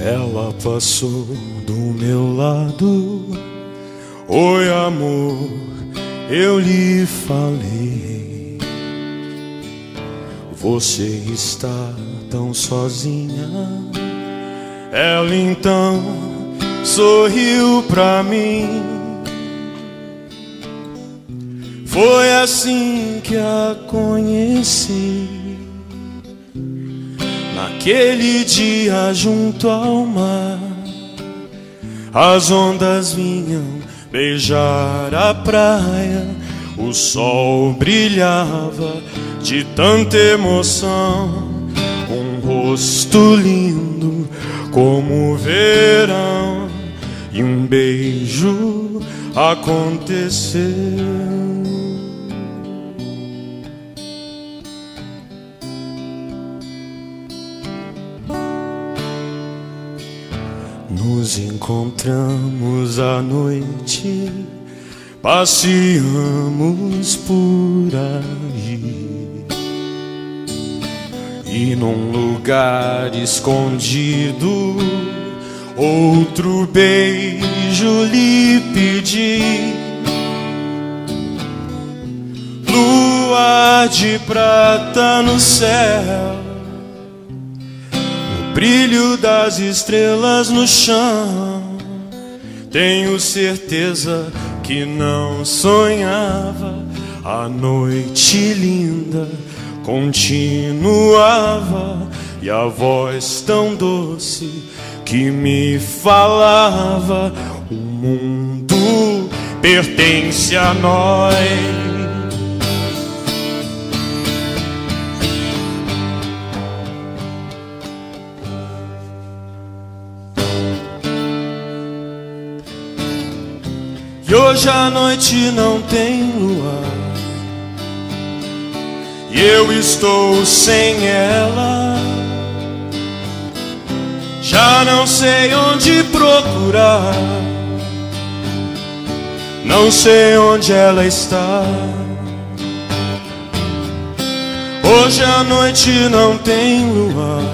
Ela passou do meu lado. Oi, amor, eu lhe falei. Você está tão sozinha. Ela então sorriu pra mim. Foi assim que a conheci. Naquele dia junto ao mar, as ondas vinham beijar a praia. O sol brilhava de tanta emoção. Um rosto lindo como o verão, e um beijo aconteceu. Nos encontramos à noite, passeamos por aí, e num lugar escondido, outro beijo lhe pedi. Lua de prata no céu, brilho das estrelas no chão. Tenho certeza que não sonhava. A noite linda continuava, e a voz tão doce que me falava: o mundo pertence a nós. E hoje a noite não tem luar, e eu estou sem ela. Já não sei onde procurar, não sei onde ela está. Hoje a noite não tem luar,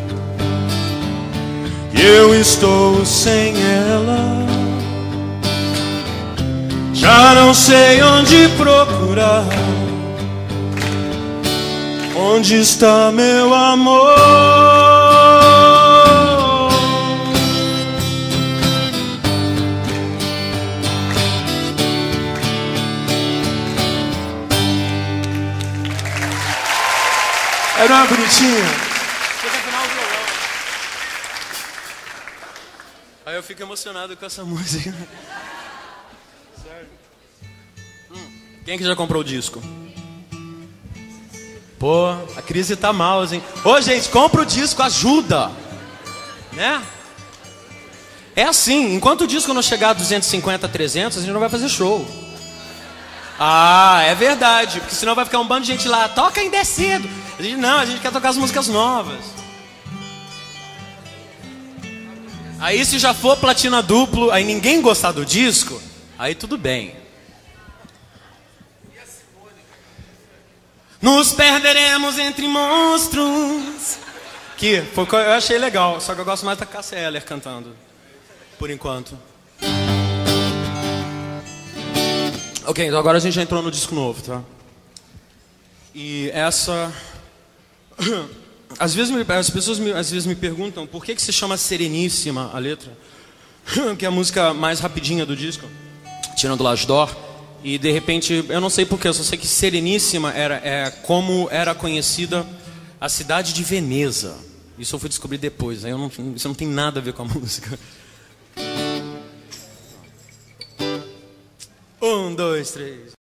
e eu estou sem ela. Já não sei onde procurar. Onde está meu amor? Era uma bonitinha. Fica afinal o violão. Aí eu fico emocionado com essa música. Quem é que já comprou o disco? Pô, a crise tá mal, hein? Ô, gente, compra o disco, ajuda, né? É assim, enquanto o disco não chegar a 250, 300, a gente não vai fazer show. Ah, é verdade, porque senão vai ficar um bando de gente lá, toca em descido. A gente quer tocar as músicas novas. Aí se já for platina duplo, aí ninguém gostar do disco, aí tudo bem. Nos perderemos entre monstros. Que foi o que eu achei legal. Só que eu gosto mais da Cássia Eller cantando, por enquanto. Ok, então agora a gente já entrou no disco novo, tá? E essa... Às vezes as pessoas me perguntam por que se chama Sereníssima a letra, que é a música mais rapidinha do disco, tirando L'Âge d'Or. E de repente, eu não sei porquê, eu só sei que Sereníssima é como era conhecida a cidade de Veneza. Isso eu fui descobrir depois, aí isso não tem nada a ver com a música. 1, 2, 3...